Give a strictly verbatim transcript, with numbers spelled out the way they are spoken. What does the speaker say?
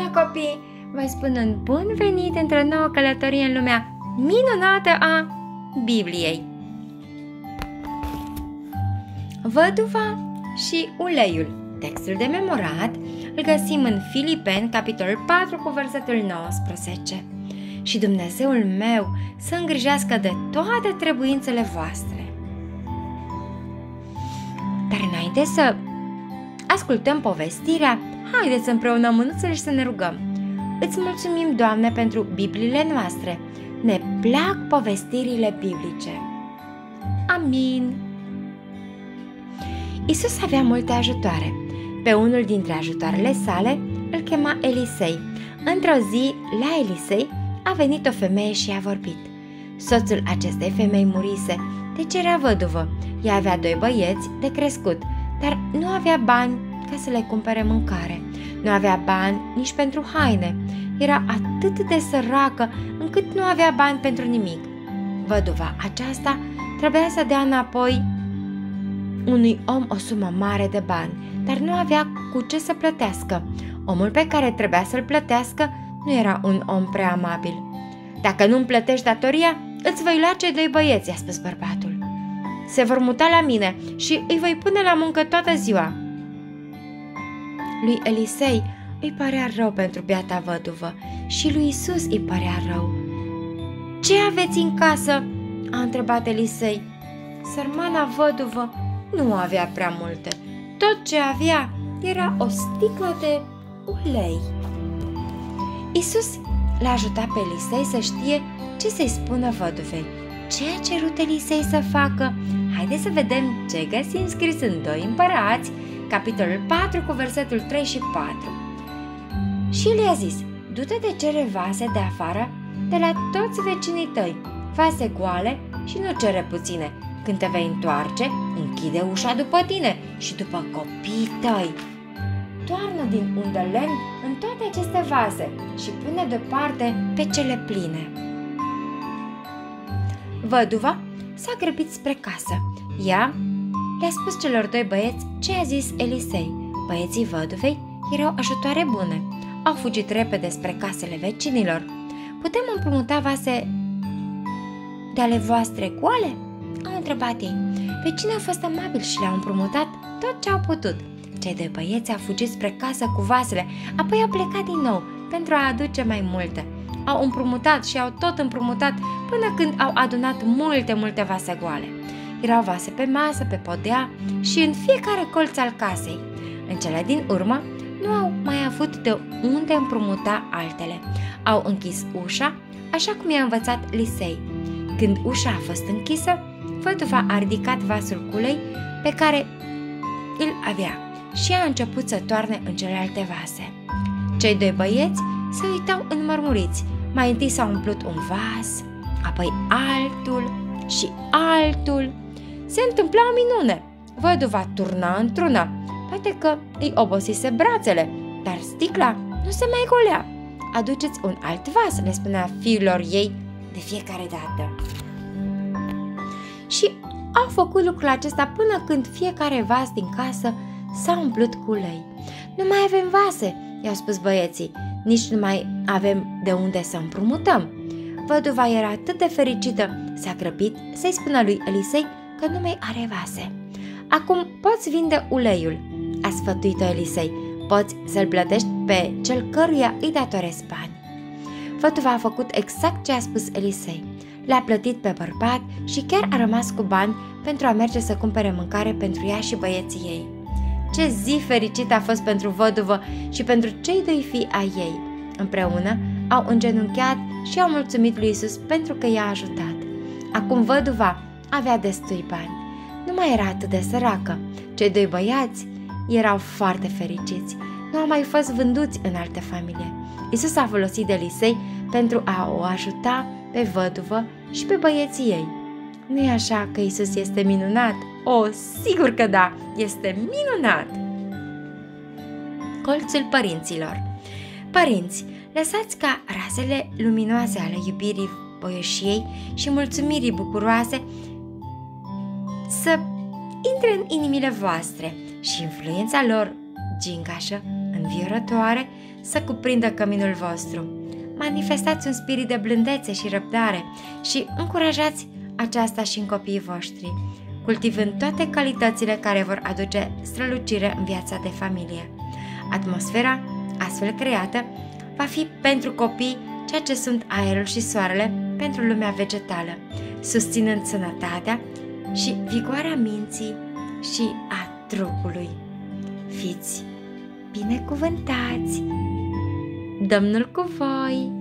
copii, vă spun un bun venit într-o nouă călătorie în lumea minunată a Bibliei. Văduva și uleiul. Textul de memorat îl găsim în Filipeni, capitolul patru, cu versetul nouăsprezece. Și Dumnezeul meu să îngrijească de toate trebuințele voastre. Dar înainte să ascultăm povestirea, haideți să împreunăm mânuțele și să ne rugăm. Îți mulțumim, Doamne, pentru Bibliile noastre. Ne plac povestirile biblice. Amin. Iisus avea multe ajutoare. Pe unul dintre ajutoarele sale îl chema Elisei. Într-o zi, la Elisei a venit o femeie și a vorbit. Soțul acestei femei murise, deci era văduvă. Ea avea doi băieți de crescut, dar nu avea bani ca să le cumpere mâncare. Nu avea bani nici pentru haine. Era atât de săracă încât nu avea bani pentru nimic. Văduva aceasta trebuia să dea înapoi unui om o sumă mare de bani, dar nu avea cu ce să plătească. Omul pe care trebuia să-l plătească nu era un om prea amabil. Dacă nu-mi plătești datoria, îți voi lua cei doi băieți, i-a spus bărbatul. Se vor muta la mine și îi voi pune la muncă toată ziua. Lui Elisei îi părea rău pentru biata văduvă și lui Isus îi părea rău. Ce aveți în casă? A întrebat Elisei. Sărmana văduvă nu avea prea multe. Tot ce avea era o sticlă de ulei. Isus l-a ajutat pe Elisei să știe ce să-i spună văduvei. Ce a cerut Elisei să facă? Haideți să vedem ce găsim scris în doi Împărați, capitolul patru, cu versetul trei și patru. Și le-a zis: du-te de cere vase de afară de la toți vecinii tăi, vase goale și nu cere puține. Când te vei întoarce, închide ușa după tine și după copiii tăi. Toarnă din undă lemn în toate aceste vase și pune deoparte pe cele pline. Văduva s-a grăbit spre casă. Ea le-a spus celor doi băieți ce a zis Elisei. Băieții văduvei erau ajutoare bune. Au fugit repede spre casele vecinilor. Putem împrumuta vase de ale voastre goale? Au întrebat ei. Vecinii au fost amabili și le-au împrumutat tot ce au putut. Cei doi băieți au fugit spre casă cu vasele, apoi au plecat din nou pentru a aduce mai multe. Au împrumutat și au tot împrumutat până când au adunat multe, multe vase goale. Erau vase pe masă, pe podea și în fiecare colț al casei. În cele din urmă nu au mai avut de unde împrumuta altele. Au închis ușa, așa cum i-a învățat Elisei. Când ușa a fost închisă, văduva a ridicat vasul cu ulei pe care îl avea și a început să toarne în celelalte vase. Cei doi băieți se uitau înmărmuriți. Mai întâi s-a umplut un vas, apoi altul și altul. Se întâmpla o minune. Văduva turna într-una. Poate că îi obosise brațele, dar sticla nu se mai golea. Aduceți un alt vas, le spunea fiilor ei de fiecare dată. Și au făcut lucrul acesta până când fiecare vas din casă s-a umplut cu ulei. Nu mai avem vase, i-au spus băieții, nici nu mai avem de unde să împrumutăm. Văduva era atât de fericită, s-a grăbit să-i spună lui Elisei că nu mai are vase. Acum poți vinde uleiul, a sfătuit-o Elisei, poți să-l plătești pe cel căruia îi datorezi bani. Văduva a făcut exact ce a spus Elisei. Le-a plătit pe bărbat și chiar a rămas cu bani pentru a merge să cumpere mâncare pentru ea și băieții ei. Ce zi fericită a fost pentru văduvă și pentru cei doi fii ai ei. Împreună au îngenunchiat și au mulțumit lui Isus pentru că i-a ajutat. Acum văduva avea destui bani. Nu mai era atât de săracă. Cei doi băiați erau foarte fericiți. Nu au mai fost vânduți în alte familie. Isus a folosit de Elisei pentru a o ajuta pe văduvă și pe băieții ei. Nu-i așa că Isus este minunat? O, sigur că da, este minunat! Colțul părinților. Părinți, lăsați ca razele luminoase ale iubirii, voioșiei și mulțumirii bucuroase să intre în inimile voastre și influența lor gingașă în înviorătoare să cuprindă căminul vostru. Manifestați un spirit de blândețe și răbdare și încurajați aceasta și în copiii voștri, cultivând toate calitățile care vor aduce strălucire în viața de familie. Atmosfera, astfel creată, va fi pentru copii ceea ce sunt aerul și soarele pentru lumea vegetală, susținând sănătatea și vigoarea minții și a trupului. Fiți binecuvântați! Domnul cu voi!